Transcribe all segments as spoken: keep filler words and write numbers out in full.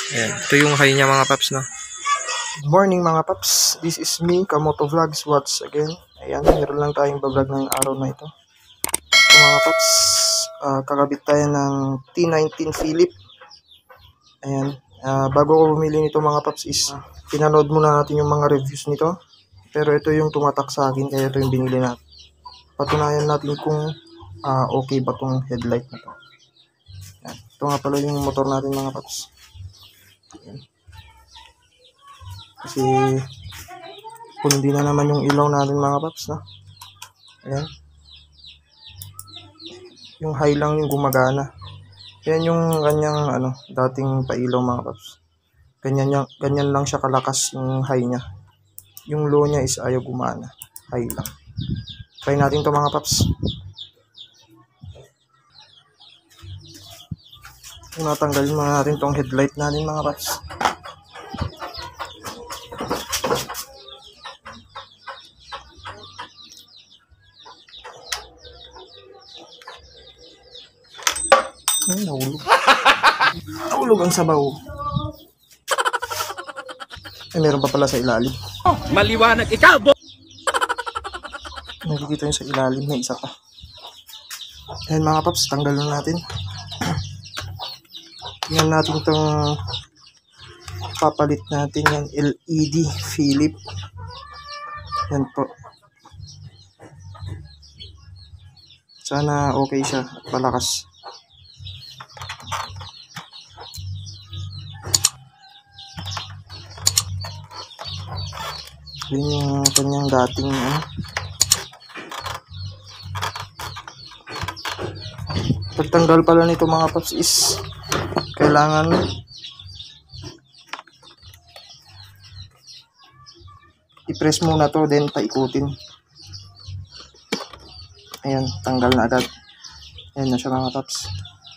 Ayan. Ito yung high niya mga paps, no? Good morning mga paps. This is me, Kamoto Vlogs once again. Ayan, meron lang tayong bablog ng araw na ito. So mga paps, uh, kakabit tayo ng T nineteen Philip. Ayan, uh, bago ko bumili nito mga paps is uh, pinanood muna natin yung mga reviews nito. Pero ito yung tumatak sa akin, kaya ito yung binili natin. Patunayan natin kung uh, okay ba tong headlight na to. Ayan, ito nga pala yung motor natin mga paps. Ayan. Kasi pundi na naman yung ilaw natin mga paps, no? Ayan. Yung high lang yung gumagana. Yan yung kanyang ano, dating pailaw mga paps. Ganyan, yung, ganyan lang siya kalakas yung high niya. Yung low niya is ayaw gumana. High lang. Try natin to mga paps. Natanggalin muna natin tong headlight natin mga paps. Ay, nahulog. Nahulog ang sabaw. Ay, meron pa pala sa ilalim. Oh, maliwanag ikaw, bo! Nakikita nyo sa ilalim na isa pa. Ayan mga paps, tanggalin natin. Tingnan natin itong papalit natin yung L E D Philip. Yan po. Sana okay siya at palakas. Yun yung kanyang dating ano. Pagtanggal pala nito mga paps is kailangan i-press muna to, then paikutin. Ayan, tanggal na agad. Ayan na siya mga paps.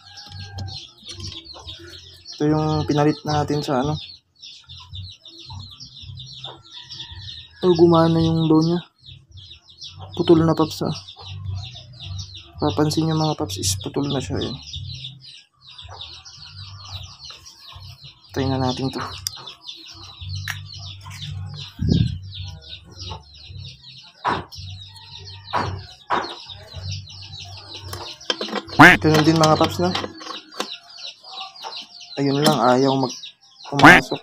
Ito yung pinalit natin sa ano. Oh, gumana yung low niya. Putol na paps ah. Papansin nyo mga paps is putol na siya. Ayan. Try na natin to. Ganun din mga paps na. Ayun lang, ayaw mag pumasok.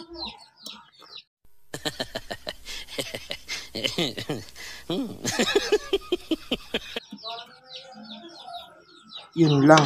Yun lang.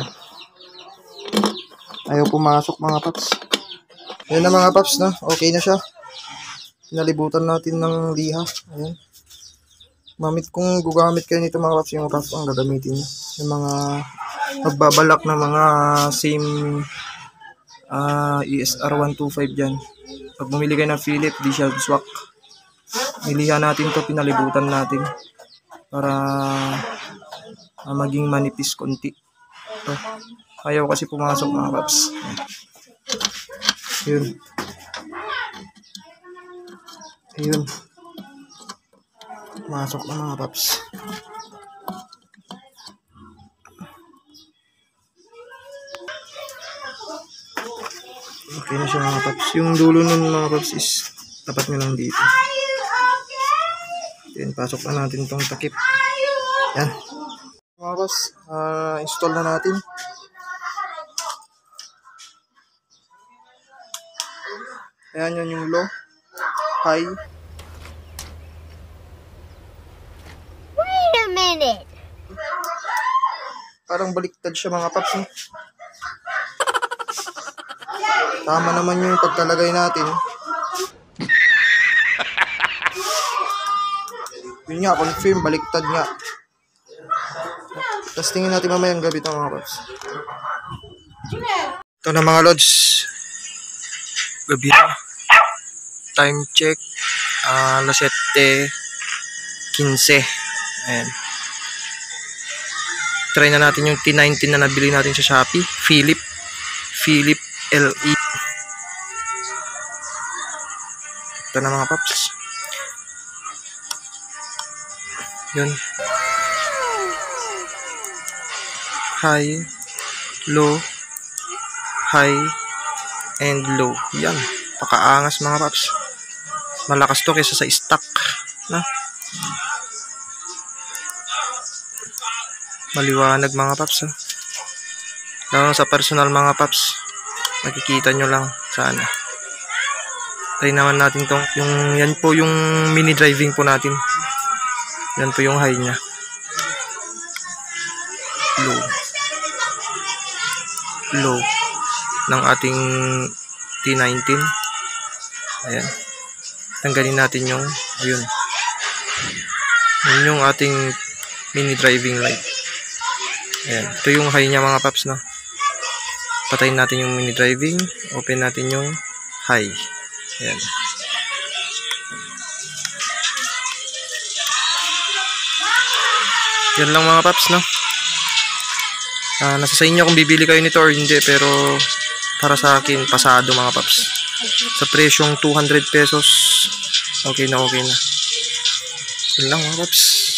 Ayaw pumasok mga paps. Ayan na mga paps na. Okay na siya. Pinalibutan natin ng liha. Ayan. Mamit kung gugamit kayo nito mga paps, yung paps ang gagamitin nyo. Yung mga magbabalak na mga same uh, E S R one twenty-five dyan. Pag bumili kayo ng Philip, di siya swak. Niliha natin to, pinalibutan natin para uh, maging manipis konti. Ito. Ayaw kasi pumasok mga paps. Yun. Ayun. Pumasok na mga paps. Okay na siya mga paps. Yung dulo nun mga paps is tapat nyo lang dito. Yan, pasok na natin tong takip. Yan. Mga paps, uh, install na natin. Ayan, yan yung low, high. Wait a minute. Parang baliktad siya mga paps. Eh. Tama naman yung pagkalagay natin. Yun nga, confirm, baliktad nga. Tapos tingin natin mamayang gabi ito mga paps. Ito na mga lods. Gabi na. Time check. Uh, alas siyete quince. Ayan. Try na natin yung T nineteen na nabili natin sa Shopee. Philip. Philip L E. Ito na mga paps. Yun. High, low, high, and low. Yan. Pakaangas mga paps. Malakas to kaysa sa stock. Na? Maliwanag mga paps. Ha? Lalo sa personal mga paps. Nakikita nyo lang sana. Try naman natin tong yung yan po yung mini driving po natin. Yan po yung high niya. Low. Low ng ating T nineteen. Ayan. Tanggalin natin yung ayun. Yun yung ating mini driving light. Ayan. Ito yung high niya mga paps, no? Patayin natin yung mini driving. Open natin yung high. Ayan. Yan lang mga paps, no? Uh, nasa sa inyo kung bibili kayo nito or hindi, pero para sa akin, pasado mga paps. Sa presyong two hundred pesos, okay na okay na. Yan lang mga paps.